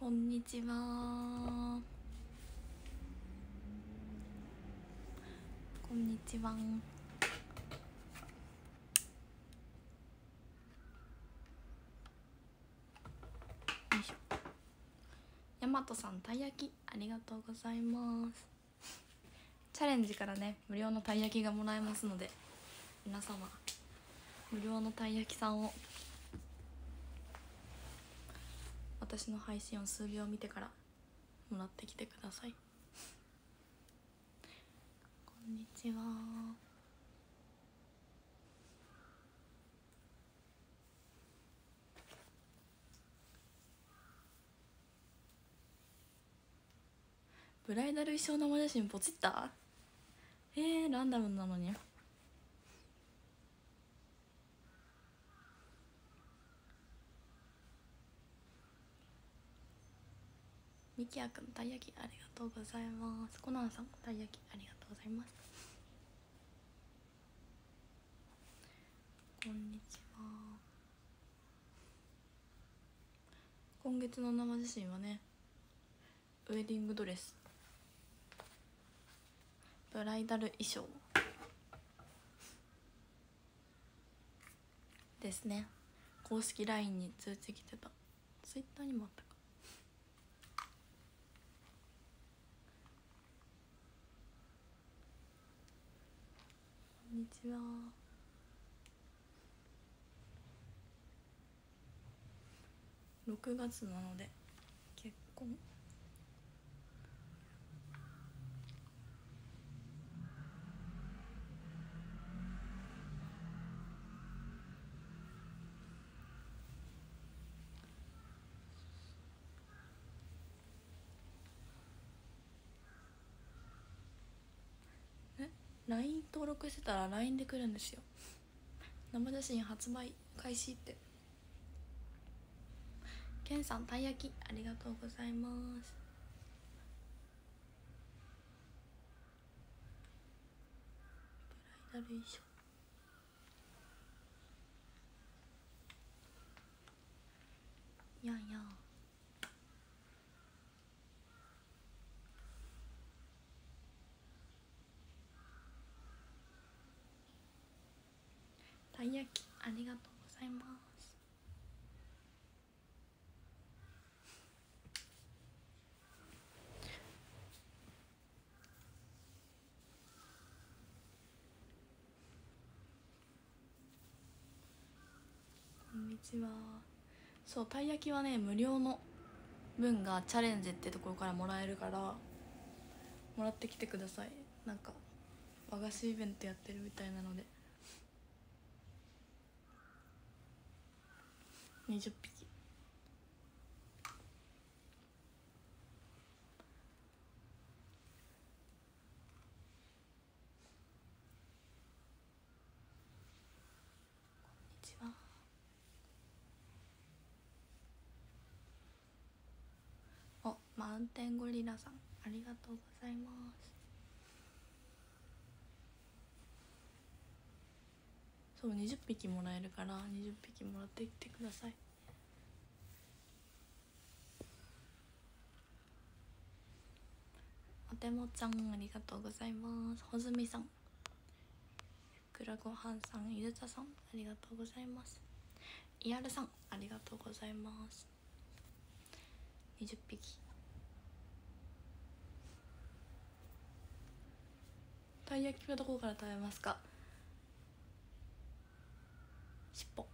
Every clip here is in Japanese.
こんにちは。こんにちは。よいしょ。やまとさん、たい焼きありがとうございます。チャレンジからね、無料のたい焼きがもらえますので、皆様無料のたい焼きさんを私の配信を数秒見てからもらってきてください。こんにちは。ブライダル衣装生写真ポチった？ランダムなのに。みきやくん、たい焼きありがとうございます。コナンさん、たい焼きありがとうございます。こんにちは。今月の生写真はね、ウェディングドレス、ブライダル衣装ですね。公式 LINE に通知来てた。 Twitter にもあったか。こんにちは。6月なので結婚LINE 登録してたら LINE で来るんですよ。生写真発売開始って。ケンさん、たい焼きありがとうございます。ブライダル衣装、やんやん。たい焼きありがとうございます。こんにちは。そう、たい焼きはね、無料の分がチャレンジってところからもらえるから、もらってきてください。なんか和菓子イベントやってるみたいなので。20匹。こんにちは。お、マウンテンゴリラさん、ありがとうございます。そう、20匹もらえるから20匹もらってきてください。おてもちゃん、ありがとうございます。ほずみさん、ふくらごはんさん、ゆずたさん、ありがとうございます。いやるさん、ありがとうございます。20匹。たい焼きはどこから食べますか？しっぽ。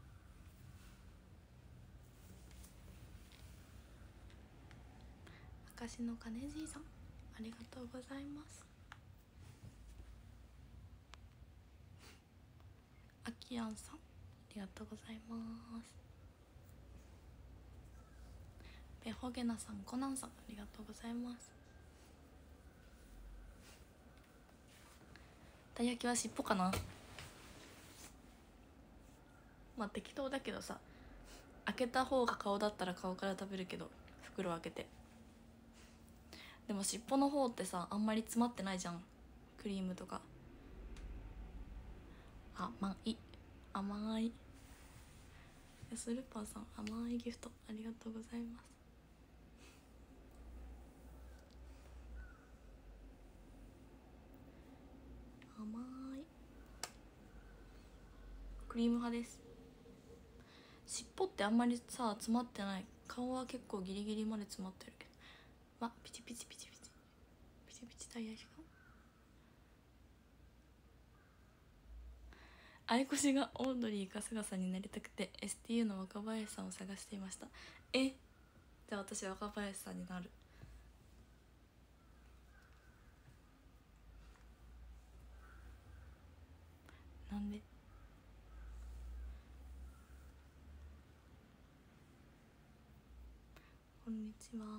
あかしのかねじいさん、ありがとうございます。あきやんさん、ありがとうございます。べほげなさん、コナンさん、ありがとうございます。たい焼きはしっぽかな。まあ適当だけどさ、開けた方が顔だったら顔から食べるけど、袋開けて。でも尻尾の方ってさ、あんまり詰まってないじゃん、クリームとか。甘い甘い。スルパーさん、甘いギフトありがとうございます。 クリーム派です。尻尾ってあんまりさ詰まってない。顔は結構ギリギリまで詰まってるけど、わピチピチピチピチピチピチたい焼きが相腰がオードリー春日さんになりたくて STU の若林さんを探していました。じゃあ私若林さんになる。なんで？こんにちは。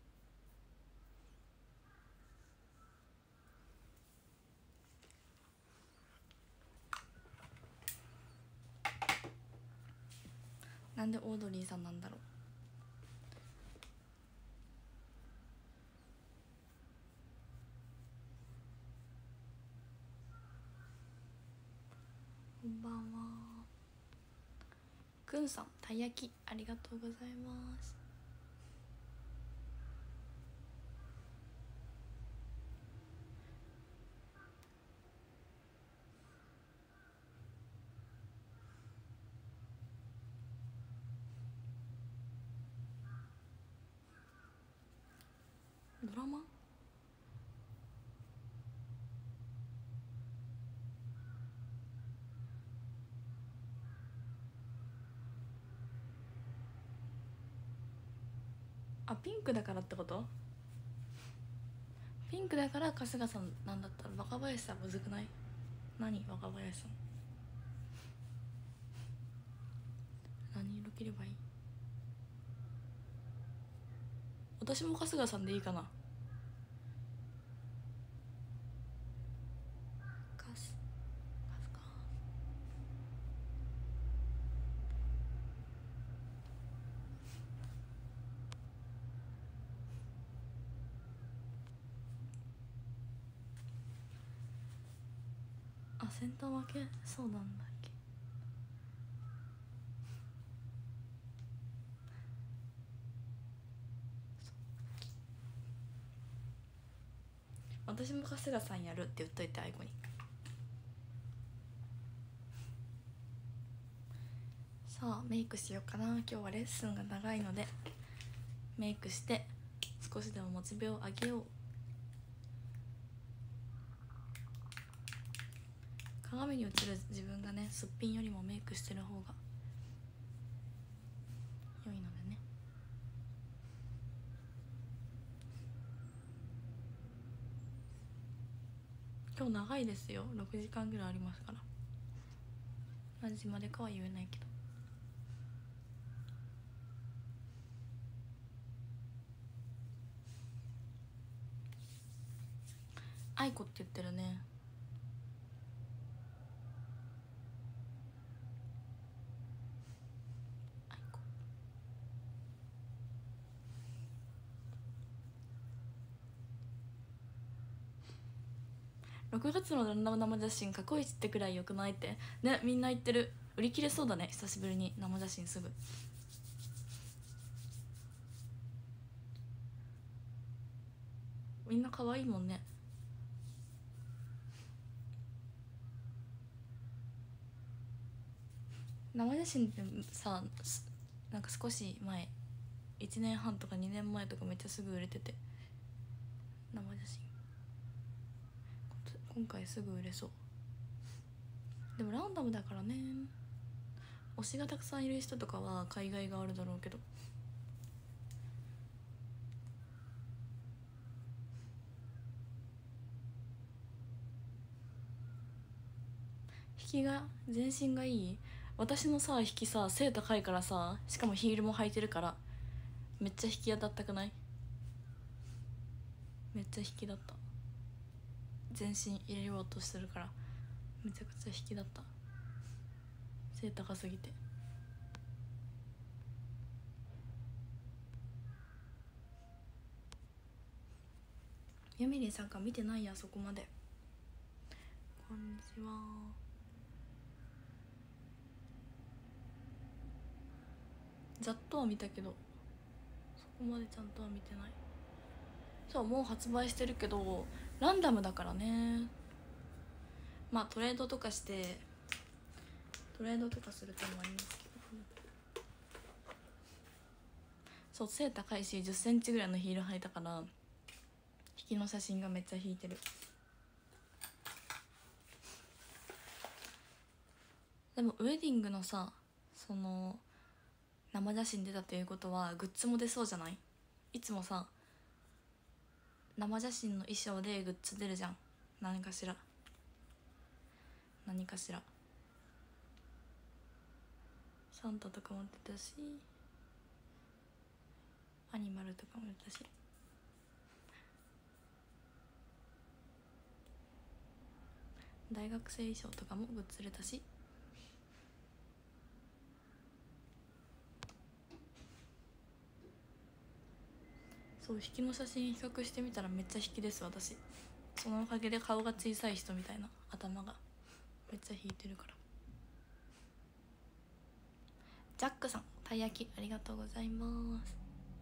なんでオードリーさんなんだろう。こんばんは。くんさんたい焼きありがとうございます。ドラマ？あ、ピンクだからってこと？ピンクだから春日さんなんだったら若林さんむずくない？何若林さん何色着ればいい？私も春日さんでいいかな。カスか。あ、センター分けそうなんだっけ。私も春日さんやるって言っといて。愛子にさあメイクしようかな。今日はレッスンが長いのでメイクして少しでもモチベを上げよう。鏡に映る自分がねすっぴんよりもメイクしてる方が良いのでね。今日長いですよ。6時間ぐらいありますから。何時までかは言えないけど。愛子って言ってるね。愛子6月の生写真過去一ってくらい良くないってね、みんな言ってる。売り切れそうだね。久しぶりに生写真すぐ。みんな可愛いもんね。生写真ってさ、なんか少し前1年半とか2年前とかめっちゃすぐ売れてて、生写真今回すぐ売れそう。でもランダムだからね。推しがたくさんいる人とかは海外があるだろうけど、引きが全身がいい。私のさ引きさ背高いからさ、しかもヒールも履いてるからめっちゃ引き当たったくない？めっちゃ引きだった。全身入れようとしてるからめちゃくちゃ引きだった。背高すぎて。ゆみりんさんから見てないやそこまで。こんにちは。ざっとは見たけどそこまでちゃんとは見てない。そうもう発売してるけどランダムだからね。まあトレードとかしてトレードとかする手もありますけど、そう背高いし10センチぐらいのヒール履いたから引きの写真がめっちゃ引いてる。でもウェディングのさ、その生写真出たということはグッズも出そうじゃない？いつもさ生写真の衣装でグッズ出るじゃん。何かしらサンタとかも出たしアニマルとかも出たし、大学生衣装とかもグッズ出たし、そう引きの写真比較してみたらめっちゃ引きです私。そのおかげで顔が小さい人みたいな、頭がめっちゃ引いてるから。ジャックさんたい焼きありがとうございます。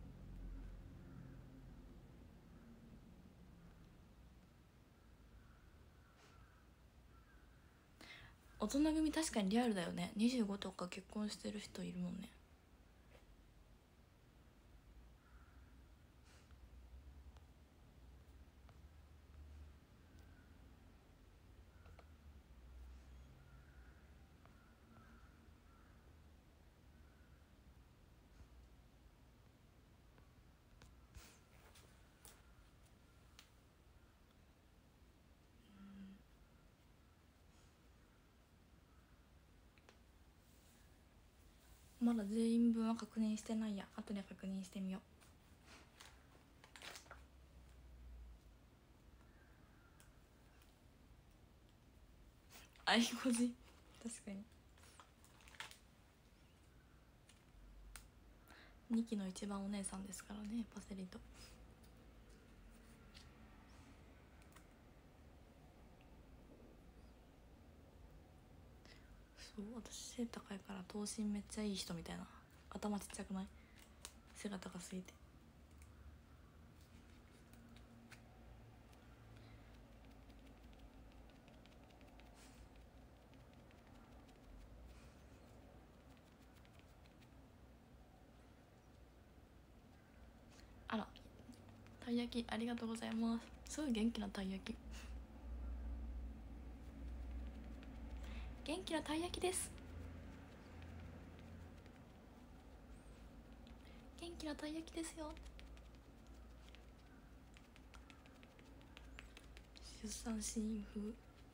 大人組確かにリアルだよね。25とか結婚してる人いるもんね。まだ全員分は確認してないや。後で確認してみよう。あいこじ確かに2期の一番お姉さんですからね、パセリと。そう私背高いから頭身めっちゃいい人みたいな。頭ちっちゃくない？背が高すぎて。あらたい焼きありがとうございます。すごい元気なたい焼き。元気なたい焼きです。元気なたい焼きですよ。出産シーン風。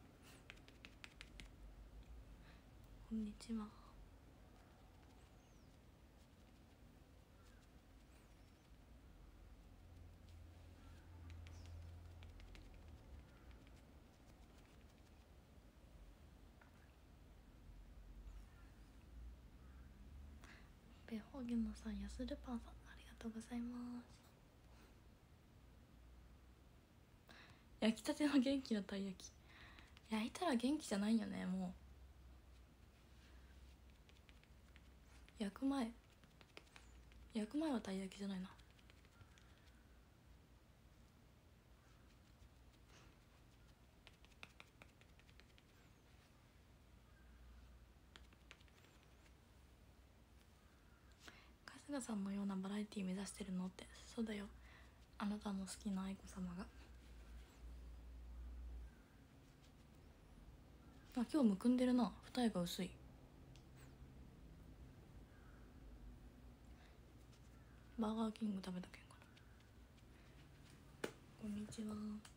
こんにちは。ベホゲノさん、ヤスルパンさんありがとうございます。焼きたての元気なたい焼き、焼いたら元気じゃないよね。もう焼く前はたい焼きじゃないな。春日さんのようなバラエティ目指してるのって。そうだよ、あなたの好きな愛子様が。あ今日むくんでるな、二重が薄い。バーガーキング食べたけんかな。こんにちは。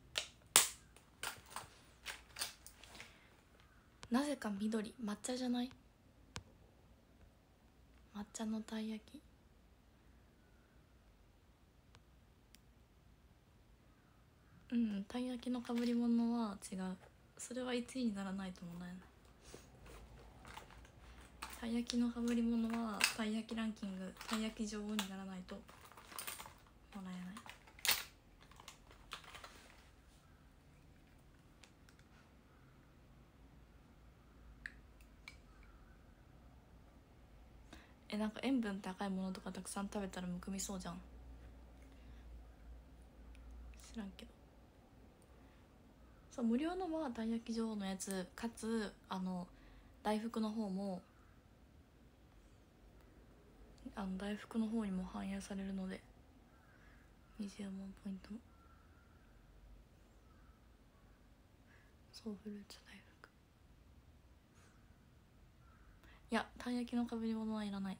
なぜか緑、抹茶じゃない？抹茶のたい焼き。うんたい焼きのかぶり物は違う。それは1位にならないともらえない。たい焼きのかぶり物はたい焼きランキング、たい焼き女王にならないともらえない。なんか塩分高いものとかたくさん食べたらむくみそうじゃん。知らんけど。そう無料のはたい焼き女王のやつかつ大福の方も大福の方にも反映されるので20万ポイントも。そうフルーツ大福、いやたい焼きのかぶり物はいらない。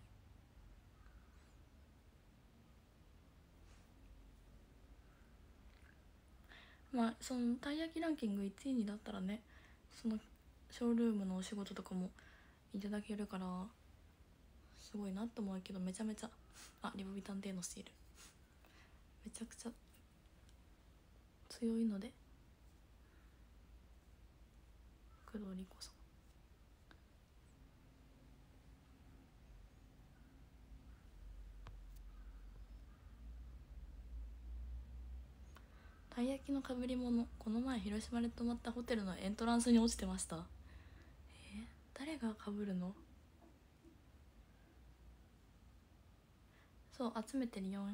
まあそのたい焼きランキング1位にだったらね、そのショールームのお仕事とかもいただけるからすごいなと思うけど、めちゃめちゃリボビタンテのシールめちゃくちゃ強いので、工藤理子さん。たい焼きのかぶり物、この前広島で泊まったホテルのエントランスに落ちてました。誰がかぶるの？そう集めてるよ。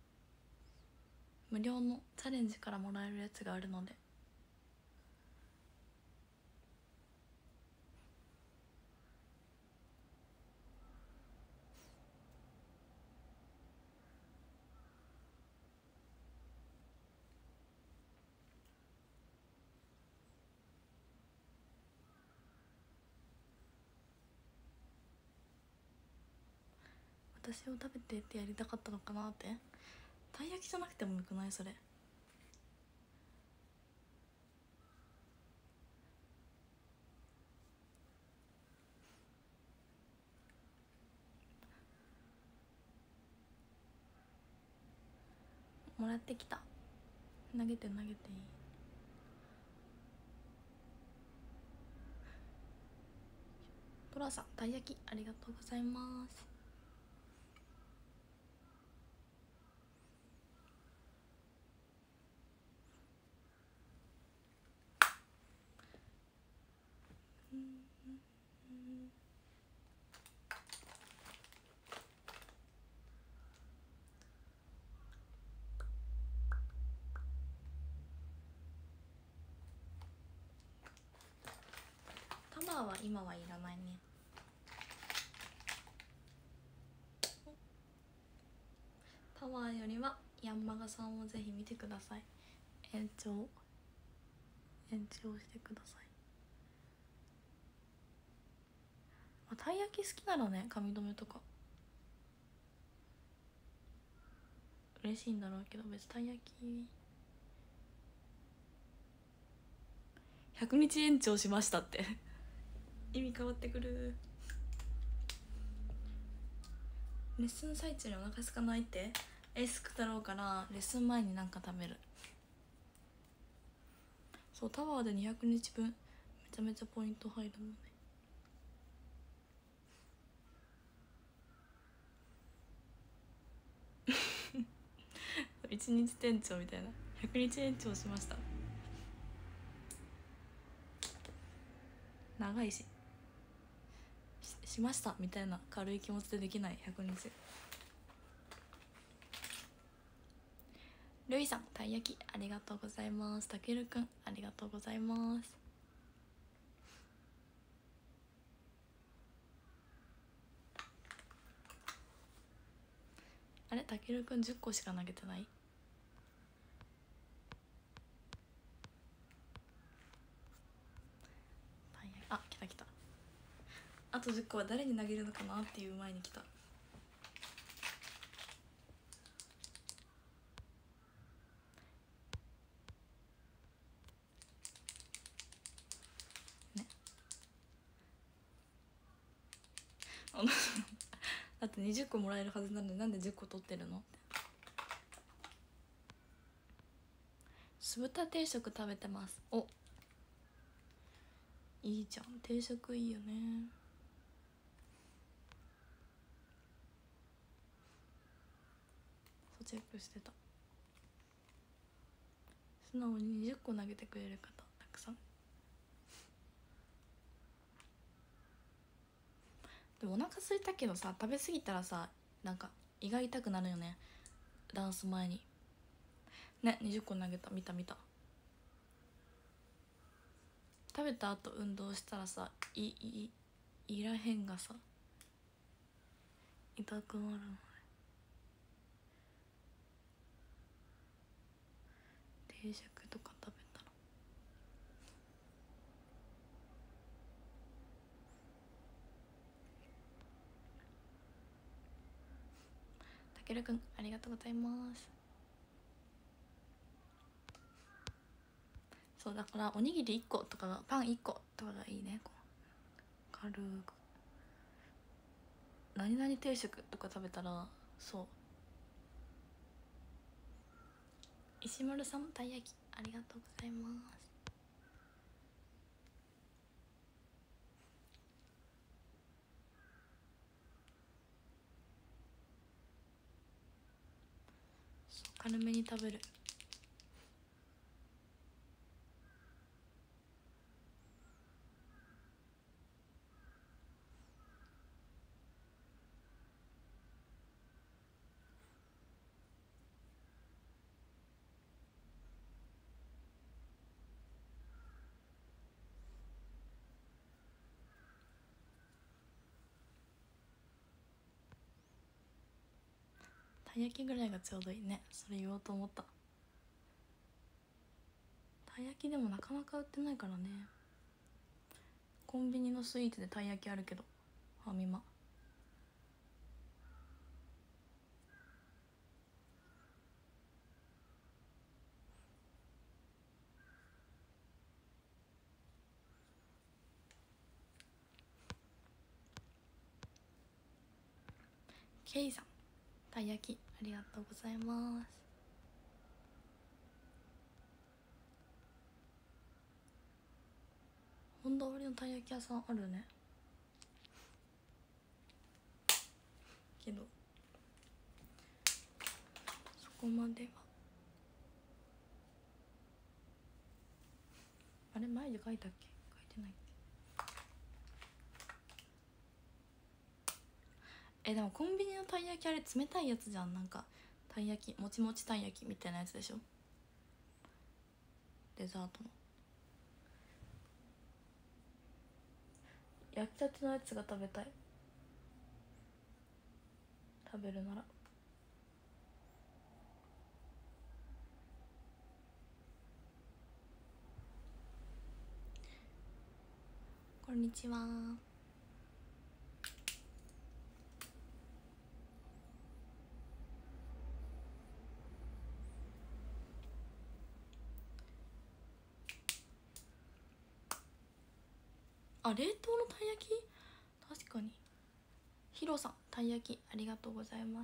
無料のチャレンジからもらえるやつがあるので。私を食べてってやりたかったのかなって。たい焼きじゃなくてもよくない？それもらってきた。投げて投げていい？トラさんたい焼きありがとうございます。タワーは今はいらないね。タワーよりはヤンマガさんをぜひ見てください。延長してください。たい焼き好きならね、髪留めとか嬉しいんだろうけど、別にたい焼き100日延長しましたって意味変わってくる。レッスン最中にお腹空かないって。すく太郎からレッスン前になんか食べる。そうタワーで200日分めちゃめちゃポイント入るので1日店長みたいな。100日延長しました。長いしましたみたいな軽い気持ちでできない。100日。るいさんたい焼きありがとうございます。たけるくんありがとうございます。あれたけるくん10個しか投げてない。来た来た。あと10個は誰に投げるのかなっていう前に来た。ねだって20個もらえるはずなのになんで10個取ってるのって。酢豚定食食べてます。おいいじゃん、定食いいよね。そうチェックしてた。素直に20個投げてくれる方たくさん。でもお腹空いたけどさ、食べ過ぎたらさなんか胃が痛くなるよね。ダンス前にね。20個投げた。見た食べた後運動したらさ胃いらへんがさ痛くなるの。定食とか食べたらたけるくんありがとうございます。そうだからおにぎり1個とかパン1個とかがいいね。こう軽く何々定食とか食べたら。そう石丸さんたい焼きありがとうございます。そう軽めに食べる。たい焼きぐらいがちょうどいいね。それ言おうと思った。たい焼きでもなかなか売ってないからね。コンビニのスイーツでたい焼きあるけどファミマ。ケイさんたい焼きありがとうございます。本通りのたい焼き屋さんあるね。けどそこまでは。あれ前で書いたっけ、書いてないっけ。でもコンビニのたい焼きあれ冷たいやつじゃん。なんかたい焼きもちもちたい焼きみたいなやつでしょ、デザートの。焼きたてのやつが食べたい。食べるなら。こんにちは。あ、冷凍のたい焼き確かに。ヒロさんたい焼きありがとうございます。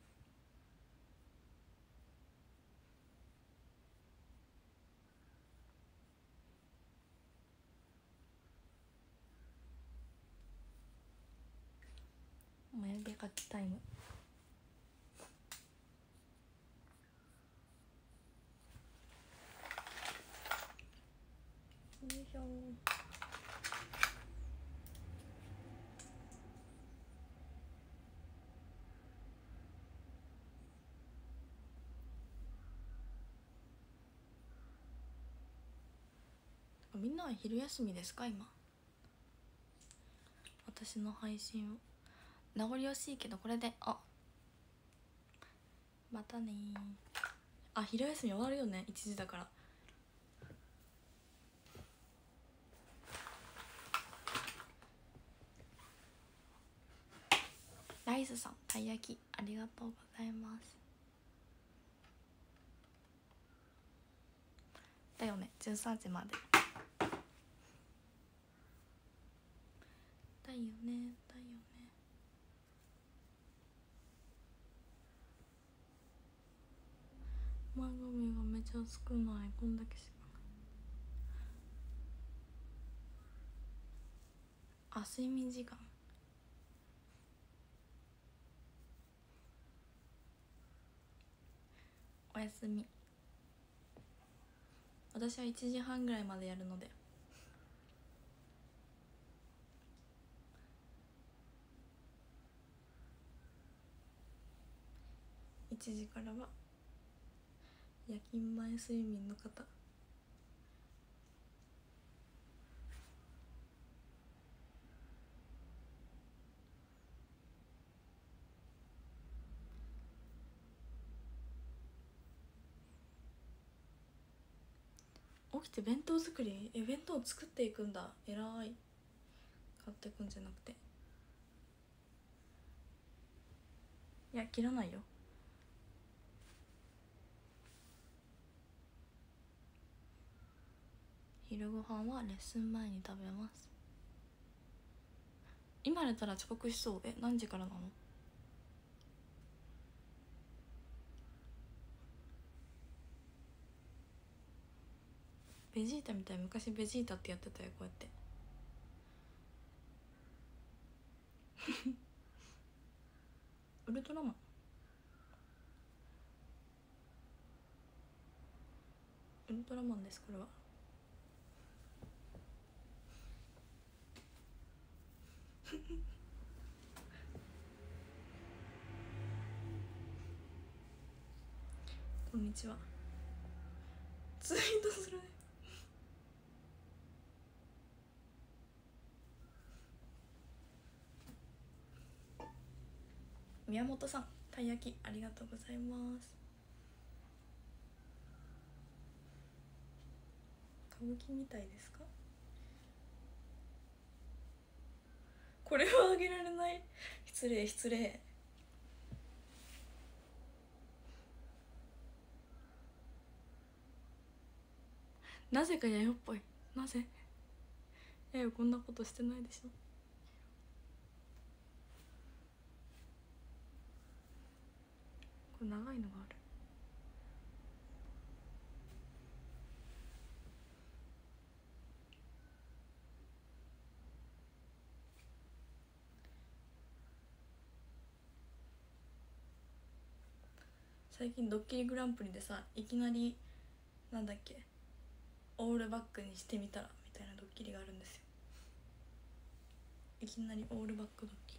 眉毛描きタイム。よいしょ。みんなは昼休みですか今。私の配信を名残惜しいけどこれで。あ、またね。あ、昼休み終わるよね、1時だから。ライスさんたい焼きありがとうございます。だよね、13時までだよね。だよね。前髪がめちゃ少ない。こんだけしかない。あ、睡眠時間おやすみ。私は1時半ぐらいまでやるので。1時からは夜勤前睡眠の方。 起きて弁当作り、弁当作っていくんだ、偉い。買っていくんじゃなくて、いや切らないよ。昼ご飯はレッスン前に食べます。今寝たら遅刻しそう。何時からなの？ベジータみたい。昔ベジータってやってたよ、こうやってウルトラマン、ウルトラマンです、これは。こんにちは。ツイートするね。宮本さん、たい焼きありがとうございます。歌舞伎みたいですか？これはあげられない。失礼失礼。なぜかやよっぽい。なぜ？こんなことしてないでしょ。これ長いのがある。最近ドッキリグランプリでさ、いきなりなんだっけ、オールバックにしてみたらみたいなドッキリがあるんですよ。いきなりオールバックドッキ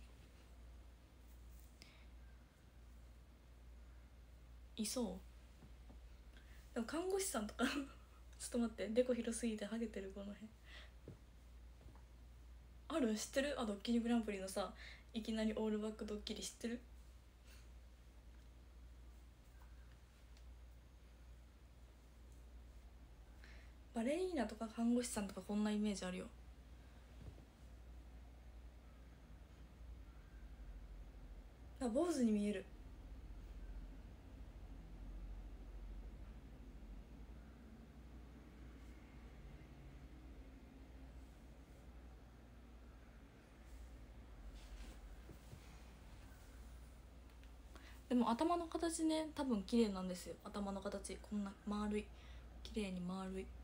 リいそう。でも看護師さんとかちょっと待って、デコ広すぎてハゲてる、この辺ある。知ってる？ドッキリグランプリのさ、いきなりオールバックドッキリ知ってる？バレリーナとか看護師さんとかこんなイメージあるよ。坊主に見える。でも頭の形ね、多分綺麗なんですよ。頭の形こんな丸い、綺麗に丸い。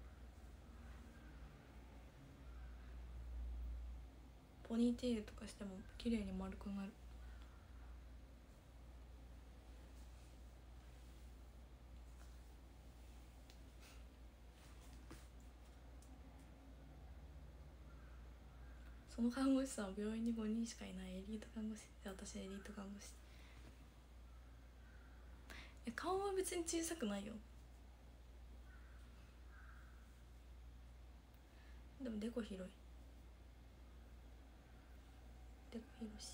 ポニーテールとかしても綺麗に丸くなる。その看護師さんは病院に5人しかいないエリート看護師で、私エリート看護師。顔は別に小さくないよ。でもデコ広い。デコ広いし。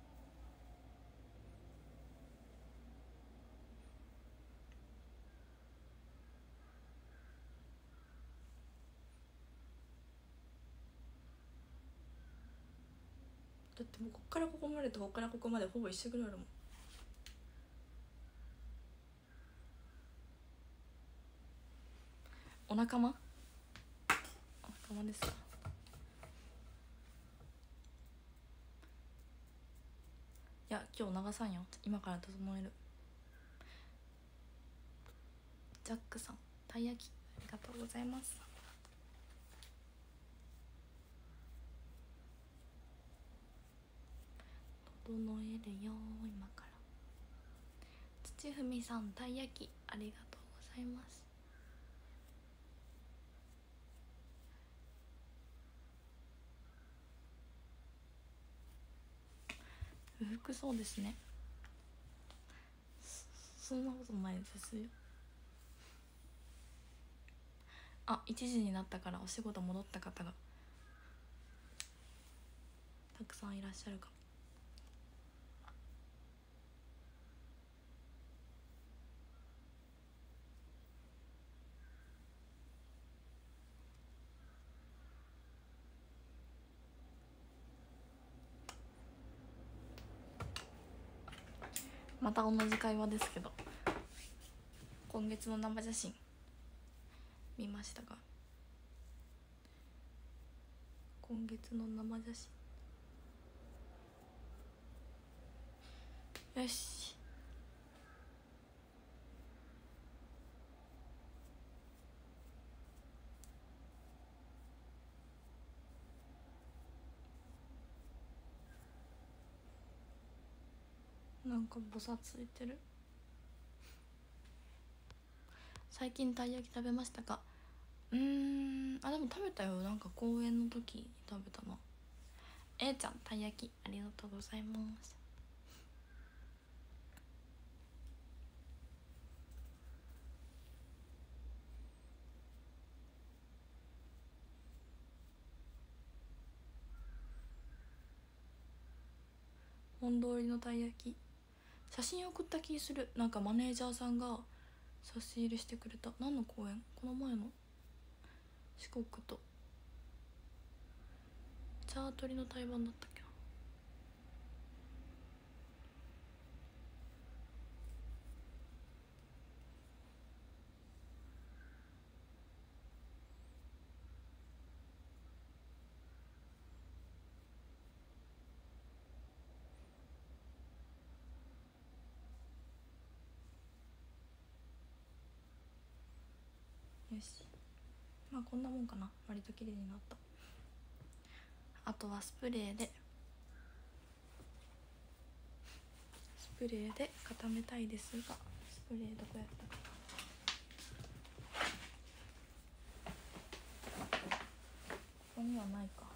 だってもうこっからここまでとこっからここまでほぼ一緒ぐらいあるもん。お仲間？お仲間ですか？いや今日流さんよ、今から整える。ジャックさん、たい焼きありがとうございます。整えるよ今から。土文さん、たい焼きありがとうございます。不服そうですね。そんなことないですよ。1時になったからお仕事戻った方がたくさんいらっしゃるかも。 また同じ会話ですけど、今月の生写真見ましたか？今月の生写真。よし、なんかぼさついてる。最近たい焼き食べましたか？でも食べたよ。なんか公園の時に食べたな。ちゃん、たい焼きありがとうございます。本通りのたい焼き、写真送った気する。なんかマネージャーさんが差し入れしてくれた。何の公園？この前の四国とチャートリの対バンだったっけな。よし、まあこんなもんかな。割と綺麗になった。あとはスプレーで固めたいですが、スプレーどこやったかな。ここにはないか。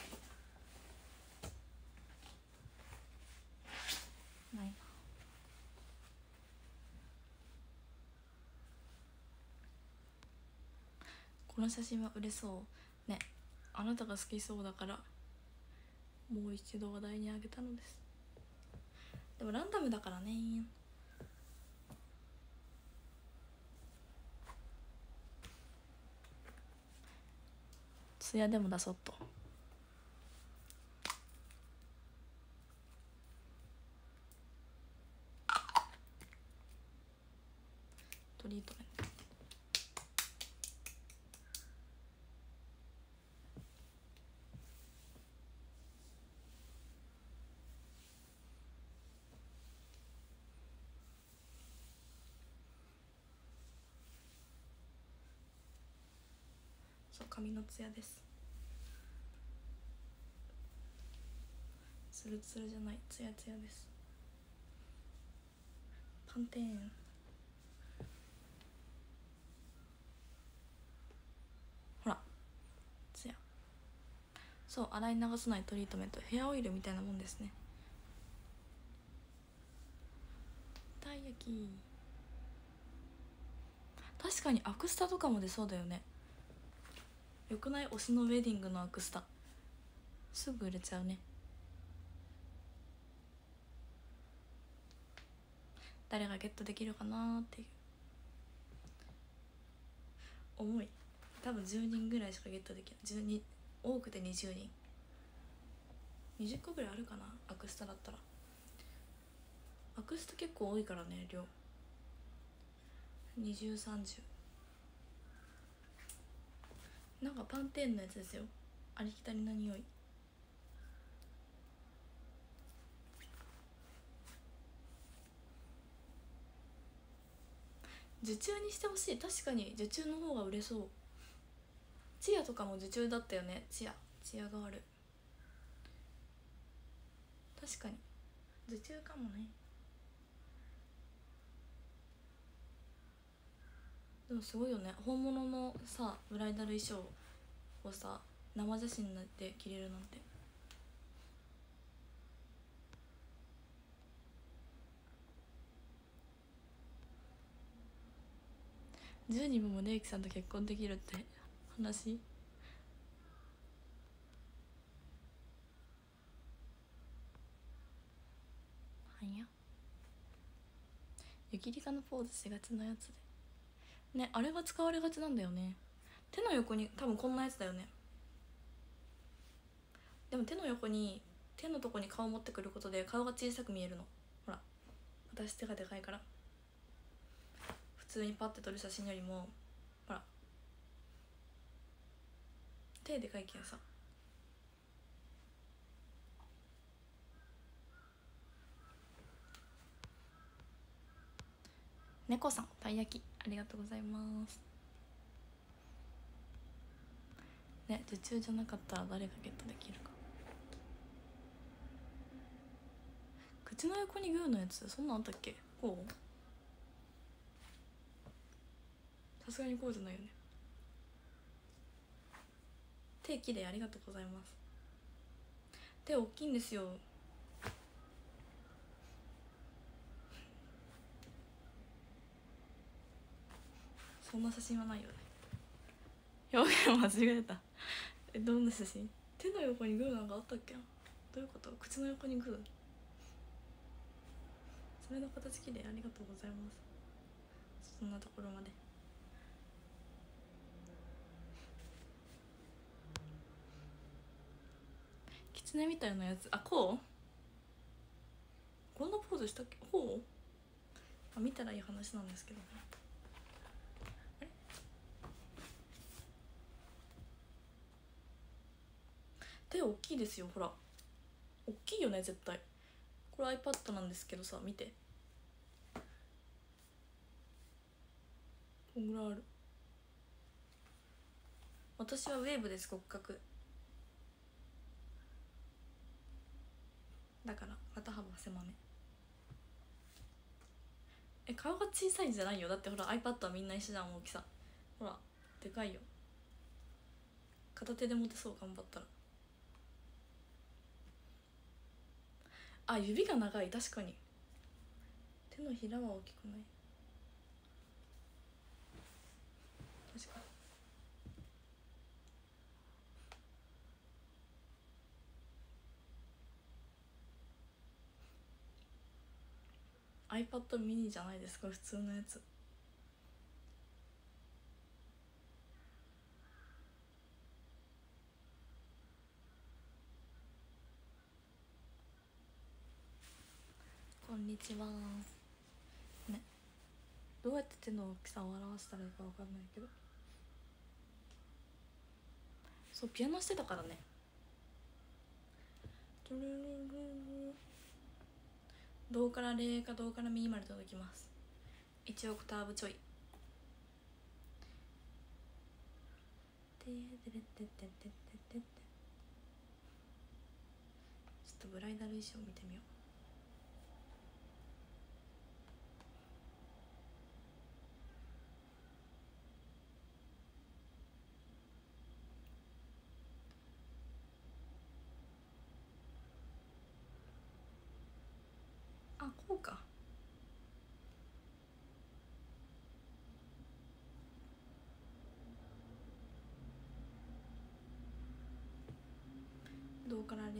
ないな。この写真は売れそうね。あなたが好きそうだからもう一度話題にあげたのです。でもランダムだからね。ツヤでも出そうと。トリートメント。そう、髪のツヤです。ツルツルじゃない、ツヤツヤです。パンテーン。ほらツヤ。そう、洗い流さないトリートメント、ヘアオイルみたいなもんですね。たい焼き、確かにアクスタとかも出そうだよね。よくない？推しのウェディングのアクスタすぐ売れちゃうね。誰がゲットできるかなっていう。重い。多分10人ぐらいしかゲットできない。12、多くて20人。20個ぐらいあるかな、アクスタだったら。アクスタ結構多いからね、量。20、30。なんかパンテーンのやつですよ。ありきたりな匂い。受注にしてほしい。確かに受注の方が売れそう。チアとかも受注だったよね。チアがある。確かに受注かもね。でもすごいよね、本物のさブライダル衣装をさ生写真で着れるなんて。10人も宗行さんと結婚できるって話。はや、雪リカのポーズしがちなやつでね、あれが使われがちなんだよね。手の横に多分こんなやつだよね。でも手の横に手のとこに顔持ってくることで顔が小さく見えるの。ほら私手がでかいから、普通にパッて撮る写真よりもほら手でかいけんさ。猫さんたい焼きありがとうございますね。受注じゃなかったら誰がゲットできるか。口の横にグーのやつそんなんあったっけ。こうさすがにこうじゃないよね。手きれいありがとうございます。手大きいんですよ。そんな写真はないよね。表現間違えた。どんな写真。手の横にグーなんかあったっけな。どういうこと。口の横にグー。それの形きれいありがとうございます。そんなところまで。狐みたいなやつ。あ、こうこんなポーズしたっけ。こうあ、見たらいい話なんですけど。あれ手大きいですよ。ほら大きいよね絶対。これ iPad なんですけどさ、見てこんぐらいある。私はウェーブです。骨格だから肩幅狭め。顔が小さいんじゃないよ。だってほら iPad はみんな一緒じゃん大きさ。ほらでかいよ。片手で持てそう頑張ったら。あ、指が長い。確かに手のひらは大きくない。確かに iPad mini じゃないですか普通のやつ。こんにちはね。どうやって手の大きさを表したらいいか分かんないけど、そうピアノしてたからね。ドからレかドからミまで届きます。1オクターブちょい。ちょっとブライダル衣装見てみよう。あ、こうか。ドからレまで。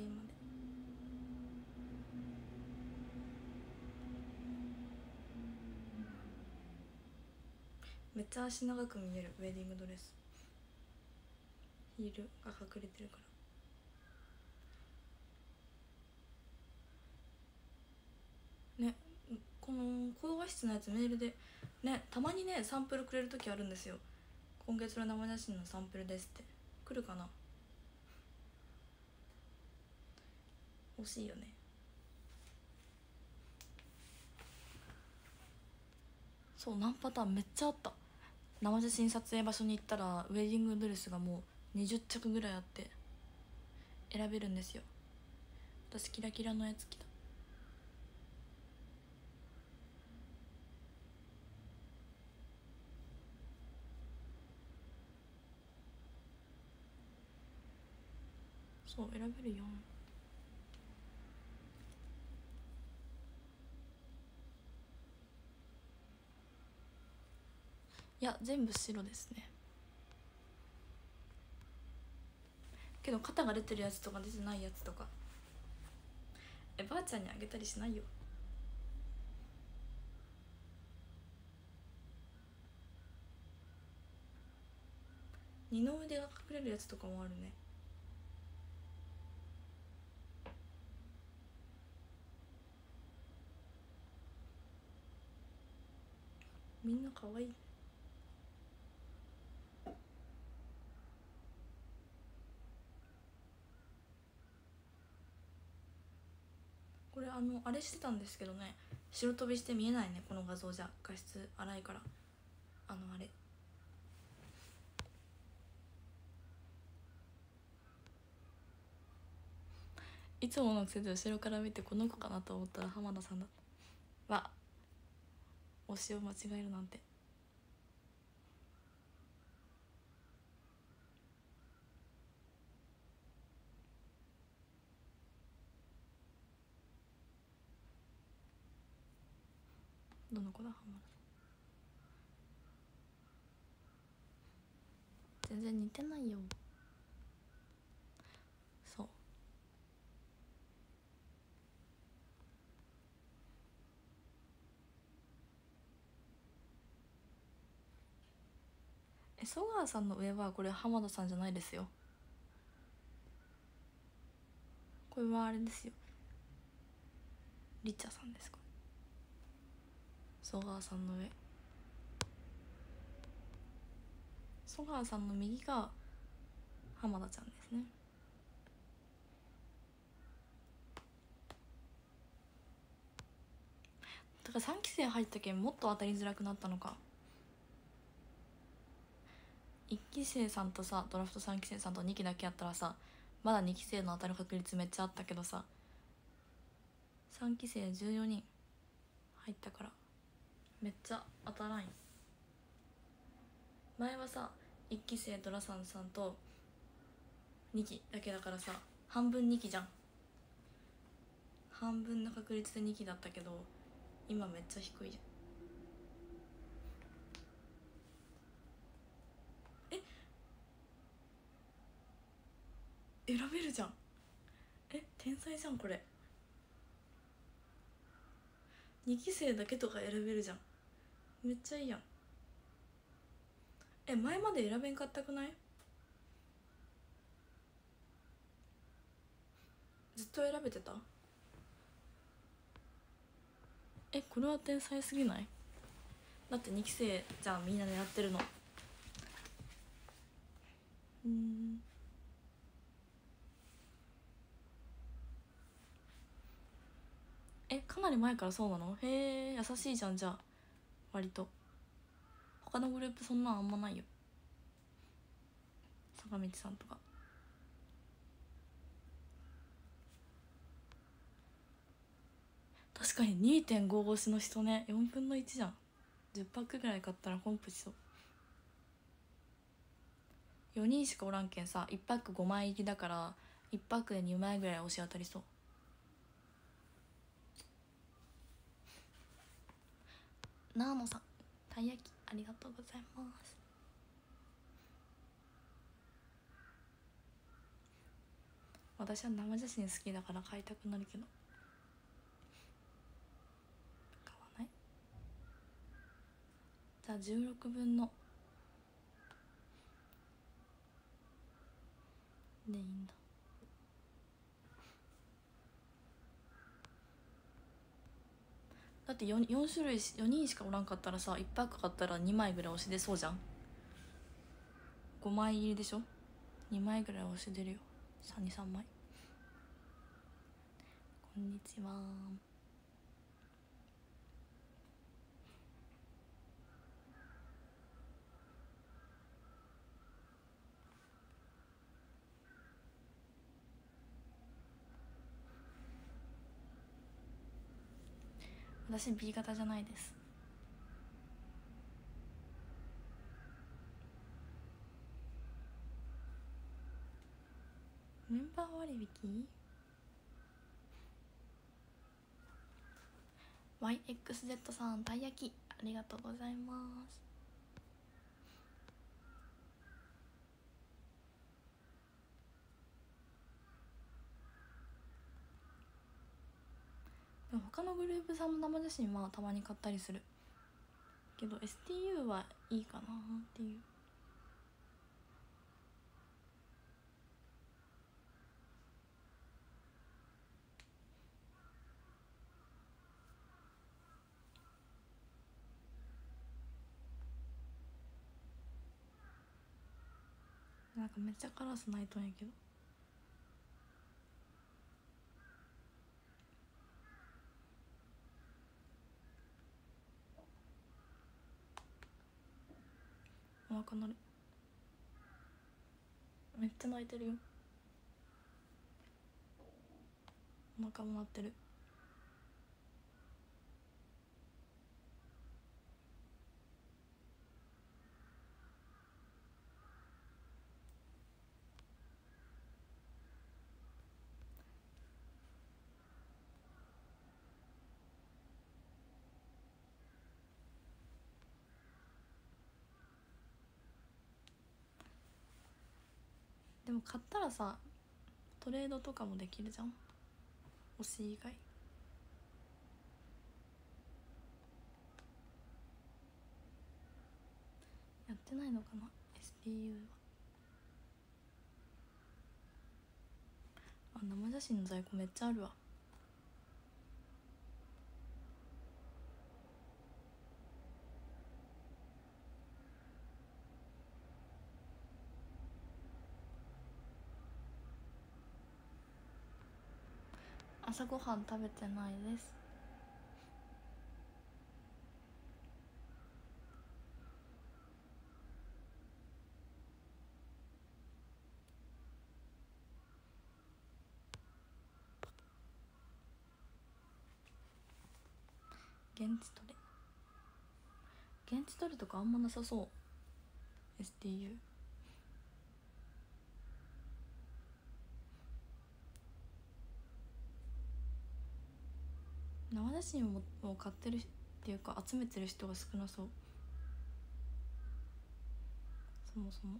めっちゃ足長く見えるウェディングドレス。ヒールが隠れてるからね。この高画質のやつメールでね、たまにねサンプルくれる時あるんですよ。今月の生写真のサンプルですって来るかな。欲しいよね。そう、何パターンめっちゃあった。生写真撮影場所に行ったらウェディングドレスがもう20着ぐらいあって選べるんですよ。私キラキラのやつ着た。そう選べるよ。いや全部白ですね。けど肩が出てるやつとか出てないやつとかばあちゃんにあげたりしないよ。二の腕が隠れるやつとかもあるね。 みんな可愛い。これあれしてたんですけどね、白飛びして見えないねこの画像じゃ。画質荒いからあれいつもの癖で後ろから見てこの子かなと思ったら浜田さんだった。わ、推しを間違えるなんて。どの子だ浜田さん。全然似てないよ。そう。曽川さんの上はこれ浜田さんじゃないですよ。これはあれですよ、リチャさんですか。曽川さんの上、曽川さんの右が浜田ちゃんですね。だから3期生入ったけんもっと当たりづらくなったのか。1期生さんとさドラフト3期生さんと2期だけやったらさまだ2期生の当たる確率めっちゃあったけどさ、3期生14人入ったからめっちゃ当たらんよ。前はさ1期生ドラサンさんと2期だけだからさ半分2期じゃん。半分の確率で2期だったけど今めっちゃ低いじゃん。選べるじゃん。天才じゃんこれ。2期生だけとか選べるじゃん。めっちゃいいやん。前まで選べんかったくない？ずっと選べてた？これは天才すぎない？だって2期生じゃんみんな狙ってるの。かなり前からそうなの？へえ、優しいじゃん。じゃあ割と他のグループそんなんあんまないよ。坂道さんとか。確かに 2.5 越しの人ね、4分の1じゃん。10パックぐらい買ったらコンプしそう。4人しかおらんけんさ1パック5枚入りだから1パックで2枚ぐらい押し当たりそう。なあのさん、たい焼きありがとうございます。私は生写真好きだから買いたくなるけど買わない。じゃあ16分のでいいんだ。だって 4種類4人しかおらんかったらさ1パック買ったら2枚ぐらい押し出そうじゃん。5枚入りでしょ、2枚ぐらい押し出るよ。23枚。こんにちは。私 B 型じゃないです。メンバー割引 YXZ さん、たい焼きありがとうございます。でも他のグループさんの生写真はたまに買ったりするけど STU はいいかなっていう。 なんかめっちゃカラス鳴いとんやけど。お腹鳴る。めっちゃ鳴いてるよ。お腹も鳴ってる。でも買ったらさトレードとかもできるじゃん、推し以外。やってないのかな SPU は。あ、生写真の在庫めっちゃあるわ。朝ごはん食べてないです。現地トレ、現地トレとかあんまなさそう。 STU。 生写真を買ってるっていうか集めてる人が少なそう、そもそも。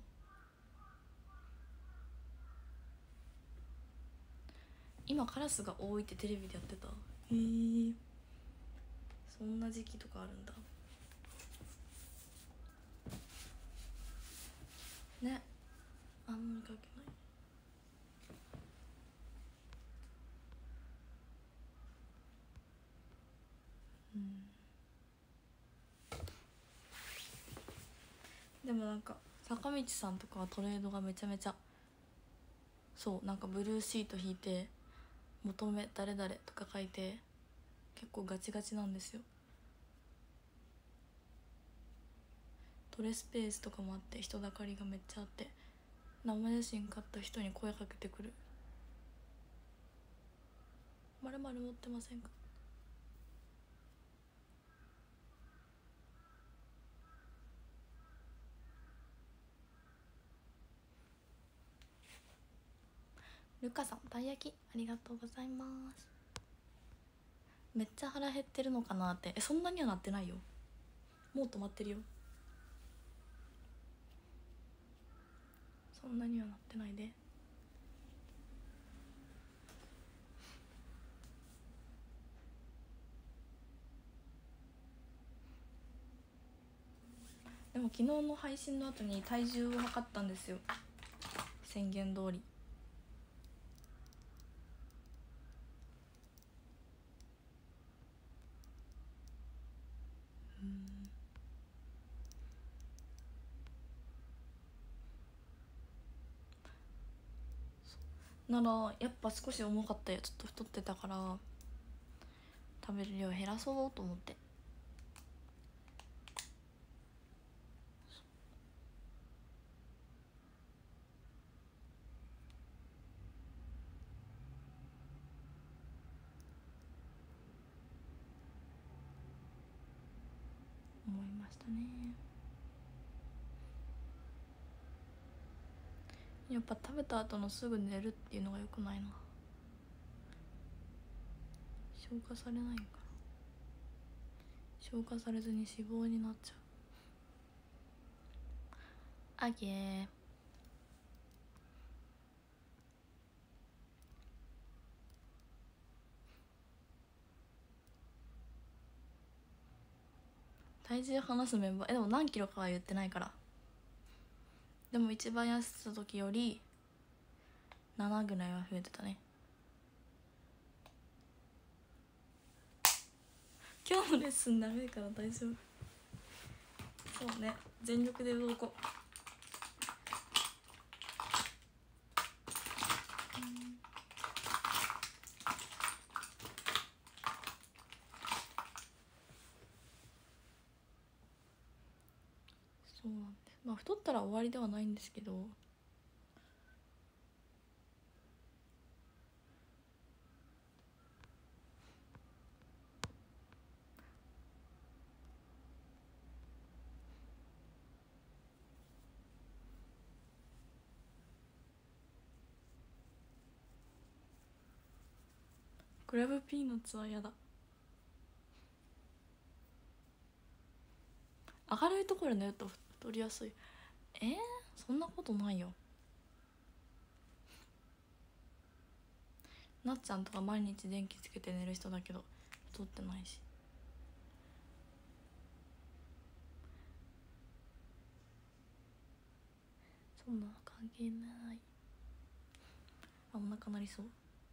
今カラスが多いってテレビでやってた。へえ、そんな時期とかあるんだね。あんまりかけない。でもなんか坂道さんとかはトレードがめちゃめちゃ、そうなんかブルーシート引いて求め誰々とか書いて結構ガチガチなんですよ。トレスペースとかもあって人だかりがめっちゃあって、生写真買った人に声かけてくる。まるまる持ってませんか。ルカさんたい焼きありがとうございます。めっちゃ腹減ってるのかなって。そんなにはなってないよ、もう止まってるよ。そんなにはなってないで。でも昨日の配信の後に体重を測ったんですよ、宣言通り。ならやっぱ少し重かったよ、ちょっと太ってたから食べる量減らそうと思って。思いましたね。やっぱ食べた後のすぐ寝るっていうのが良くないな。消化されないんかな。消化されずに脂肪になっちゃう。あげー。体重話すメンバーでも何キロかは言ってないから。でも一番痩せた時より7ぐらいは増えてたね。今日のレッスン長いから大丈夫。そうね、全力で動こう。 そうなんです。まあ太ったら終わりではないんですけど、クラブピーナッツは嫌だ。明るいところで寝ると太りやすい。そんなことないよ。なっちゃんとか毎日電気つけて寝る人だけど太ってないし。そんなの関係ない。あ、お腹鳴りそう。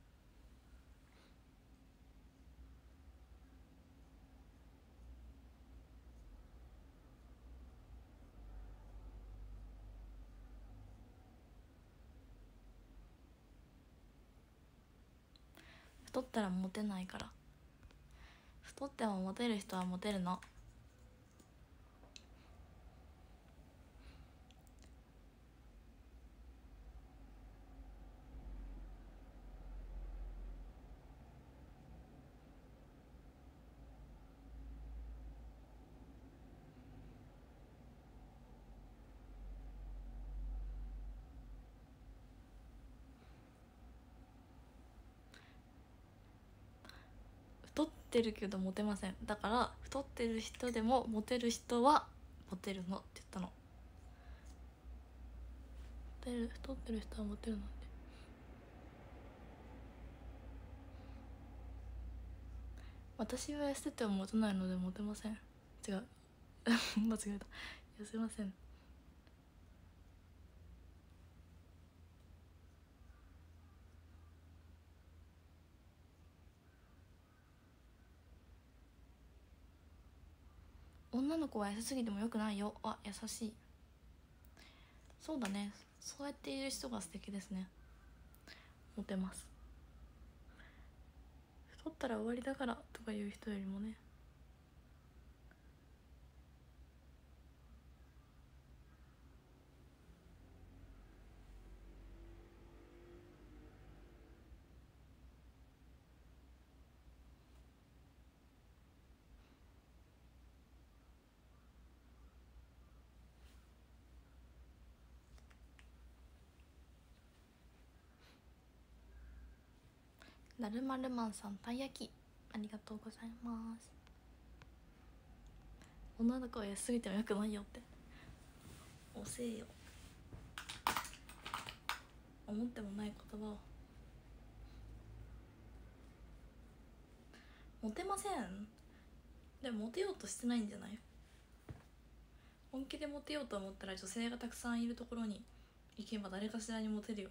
太ったらモテないから。太ってもモテる人はモテるの。太ってるけどモテません。だから太ってる人でもモテる人はモテるのって言ったの。太ってる人はモテるのって。私は痩せててもモテないのでモテません。違う間違えた。痩せません。女の子は痩せすぎてもよくないよ。あ、優しい。そうだね。そうやっている人が素敵ですね。モテます。太ったら終わりだからとかいう人よりもね。なるまるマンさん、たい焼きありがとうございます。女の子は痩せすぎてもよくないよって遅えよ。思ってもない言葉を。モテません。でもモテようとしてないんじゃない？本気でモテようと思ったら女性がたくさんいるところに行けば誰かしらにモテるよ。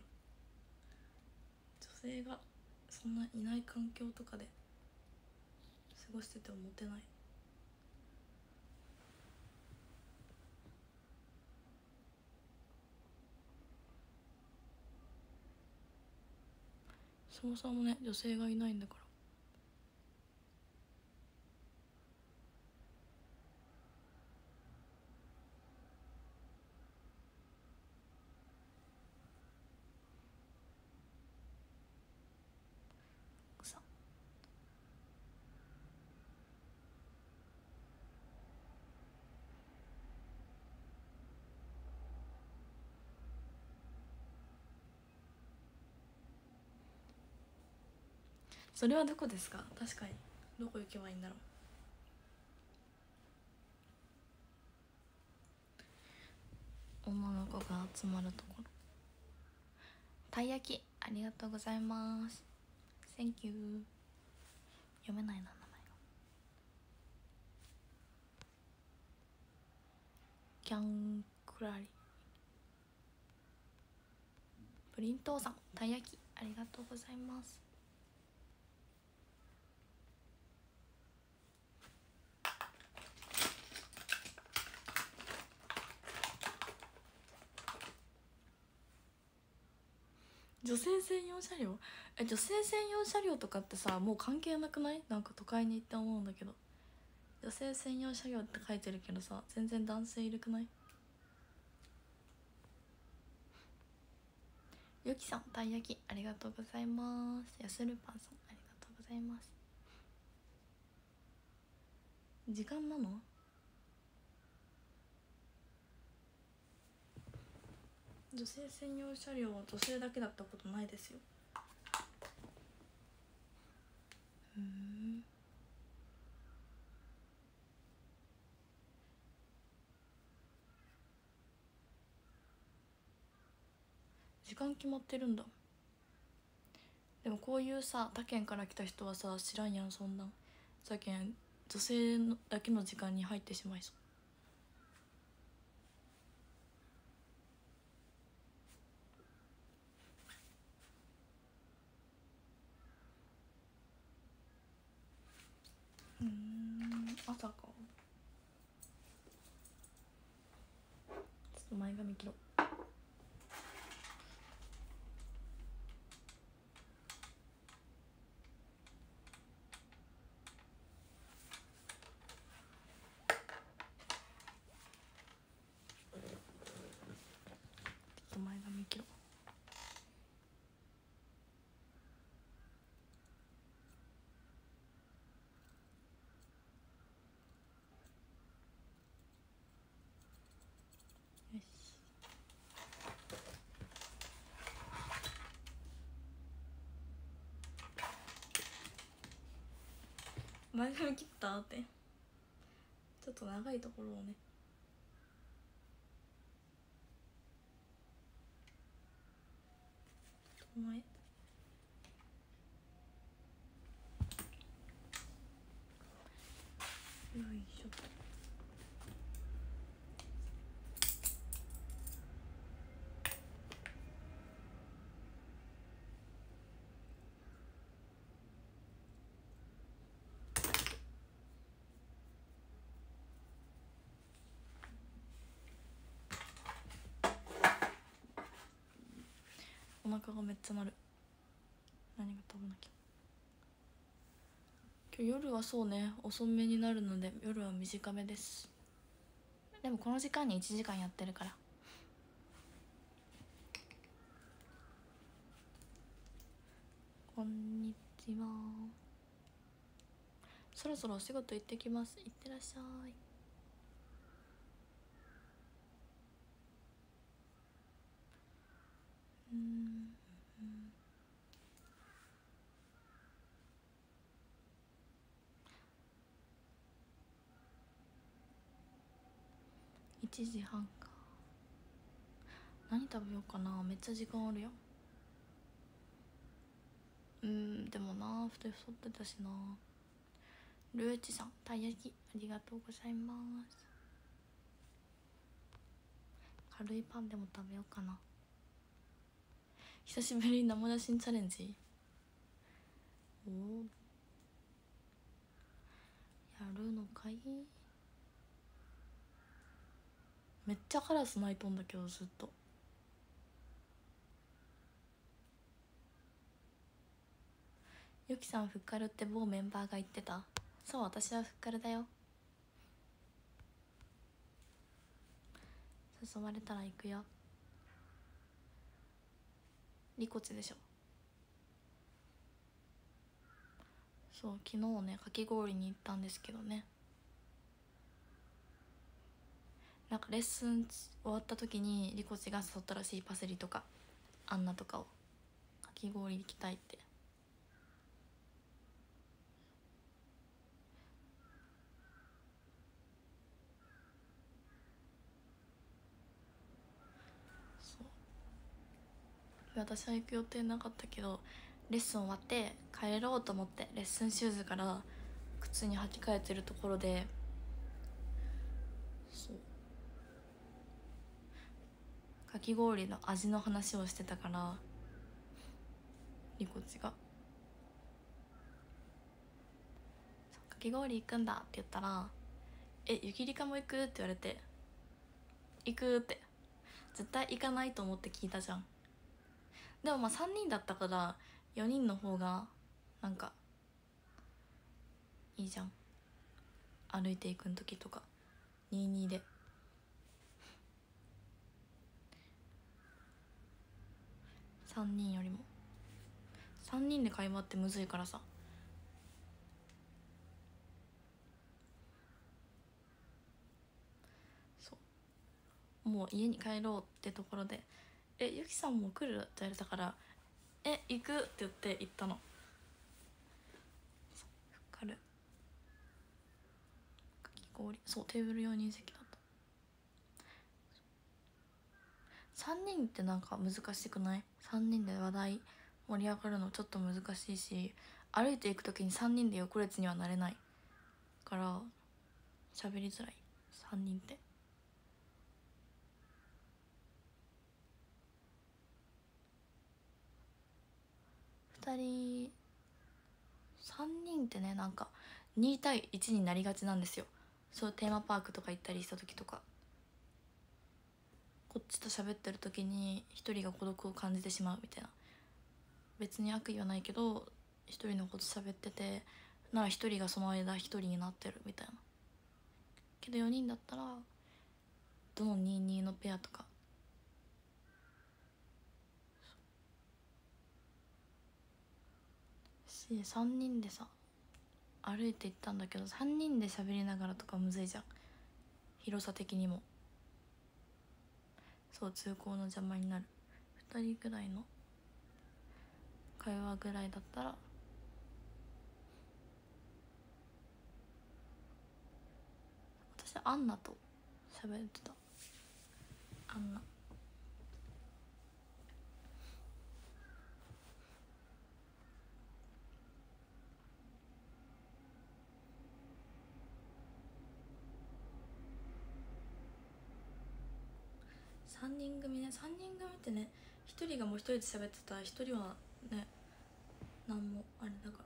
女性がそんないない環境とかで過ごしててもモテない。そもそもね、女性がいないんだから。さそれはどこですか？確かにどこ行けばいいんだろう。女の子が集まるところ。たい焼きありがとうございます。 Thank you。 読めないな、名前が。キャンクラリプリントーさん、たい焼きありがとうございます。女性専用車両、女性専用車両とかってさ、もう関係なくない？なんか都会に行って思うんだけど、女性専用車両って書いてるけどさ、全然男性いるくない？ ゆきさんたい焼きありがとうございます。やするパンさんありがとうございます。時間なの？女性専用車両は女性だけだったことないですよ。時間決まってるんだ。でもこういうさ他県から来た人はさ知らんやんそんなん。さけん女性のだけの時間に入ってしまいそう。朝か。ちょっと前髪切ろう。前髪切ろう。よし。前髪切ったってちょっと長いところをね。お前よいしょ。お腹がめっちゃ鳴る。何が食べなきゃ。今日夜はそうね遅めになるので夜は短めです。でもこの時間に1時間やってるから。こんにちは。そろそろお仕事行ってきます。行ってらっしゃい。1時半か。何食べようかな。めっちゃ時間あるやん。でもな太ってたしな。ルーチさんたい焼きありがとうございます。軽いパンでも食べようかな。久しぶりに生写真チャレンジ。おおやるのかい。めっちゃカラス鳴いとんだけどずっと。ゆきさんふっかるって某メンバーが言ってた。そう、私はふっかるだよ。誘われたら行くよ。リコチでしょ。そう、昨日ねかき氷に行ったんですけどね、なんかレッスン終わった時にリコチが誘ったらしい。パセリとかアンナとかをかき氷行きたいって。そう私は行く予定なかったけど、レッスン終わって帰ろうと思ってレッスンシューズから靴に履き替えてるところで、そうかき氷の味の話をしてたからリコチが「かき氷行くんだ」って言ったら「えゆきりかも行く?」って言われて「行く」って絶対行かないと思って聞いたじゃん。でもまあ3人だったから4人の方がなんかいいじゃん。歩いていくん時とか22で。 3人よりも。3人で会話ってむずいからさ。そうもう家に帰ろうってところで「ゆきさんも来る?」って言われたから「行く?」って言って行ったの。ふかるかき氷、そうテーブル用人席だった。3人ってなんか難しくない？ 3 人で話題盛り上がるのちょっと難しいし、歩いていく時に3人で横列にはなれないから喋りづらい。3人って2人3人ってね、なんか2対1になりがちなんですよ。そうテーマパークとか行ったりした時とか、こっちと喋ってる時に一人が孤独を感じてしまうみたいな。別に悪意はないけど一人のこと喋っててなら一人がその間一人になってるみたいな。けど4人だったらどの22のペアとかし、3人でさ歩いて行ったんだけど3人で喋りながらとかむずいじゃん、広さ的にも。そう通行の邪魔になる。2人ぐらいの会話ぐらいだったら私アンナと喋ってた。アンナ3人組ね。3人組ってね、1人がもう1人で喋ってたら1人はねなんもあれだから。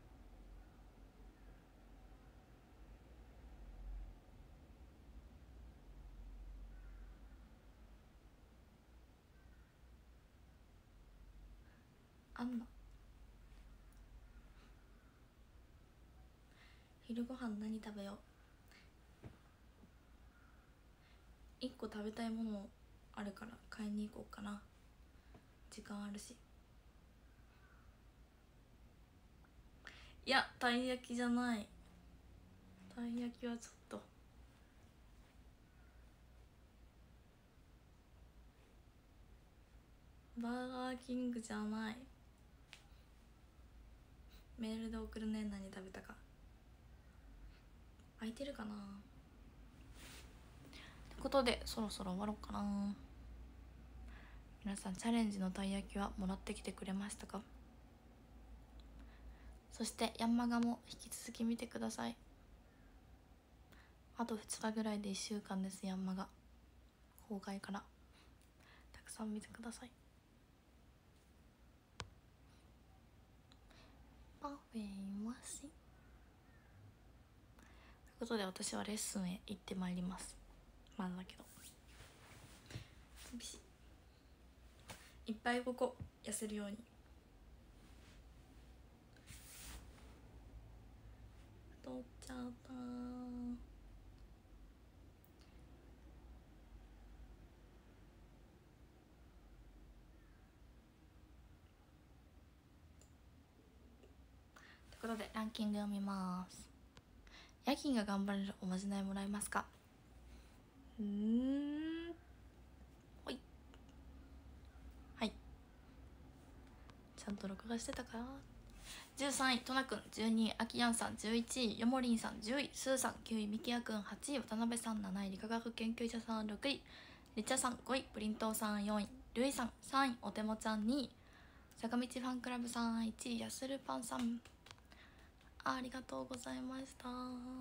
アンナ昼ご飯何食べよう。1個食べたいものあるから買いに行こうかな。時間あるし。いやたい焼きじゃない。たい焼きはちょっとバーガーキングじゃない。メールで送るね。何食べたか。空いてるかな。ってことでそろそろ終わろうかな。皆さんチャレンジのたい焼きはもらってきてくれましたか？そしてヤンマガも引き続き見てください。あと2日ぐらいで1週間です。ヤンマガ公開からたくさん見てください。パフェイワシということで私はレッスンへ行ってまいります。まだだけど厳しい。いっぱい動こう、痩せるように。太っちゃったということでランキングを見ます。夜勤が頑張れるおまじないもらえますか？ほい。はい、ちゃんと録画してたか。13位トナくん、12位アキヤンさん、11位ヨモリンさん、10位スーさん、9位ミキヤくん、8位渡辺さん、7位理化学研究者さん、6位リチャさん、5位プリントーさん、4位ルイさん、3位おてもちゃん、2位坂道ファンクラブさん、1位やするパンさん。ありがとうございました。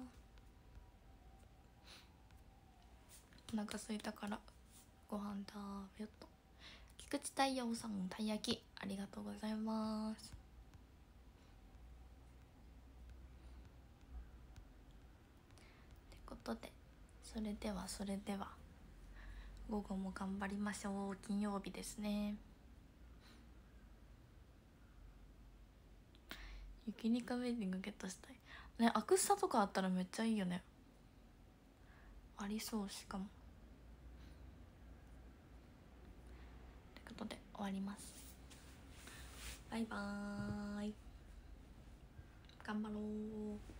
お腹すいたからご飯食べよっと。菊池太陽さん、たい焼きありがとうございます。ってことでそれでは午後も頑張りましょう。金曜日ですね。雪ニカウェディングゲットしたいね。アクスタとかあったらめっちゃいいよね。ありそう。しかもってことで終わります。 バイバーイ。頑張ろう。